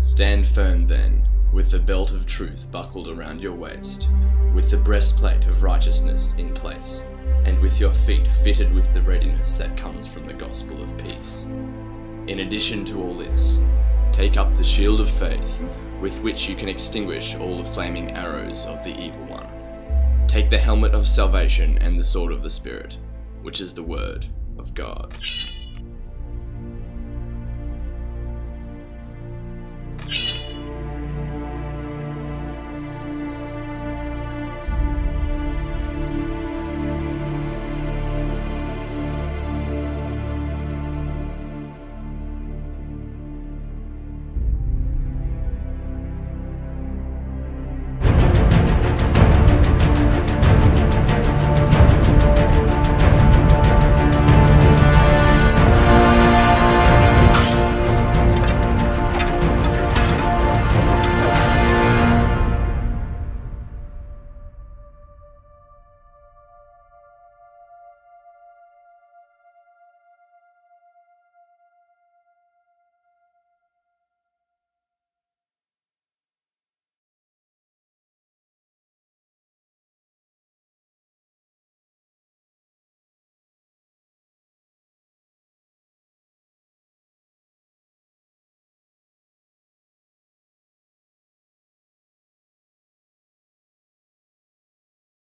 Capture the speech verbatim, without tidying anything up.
Stand firm then, with the belt of truth buckled around your waist, with the breastplate of righteousness in place, and with your feet fitted with the readiness that comes from the gospel of peace. In addition to all this, take up the shield of faith, with which you can extinguish all the flaming arrows of the evil one. Take the helmet of salvation and the sword of the Spirit, which is the word of God.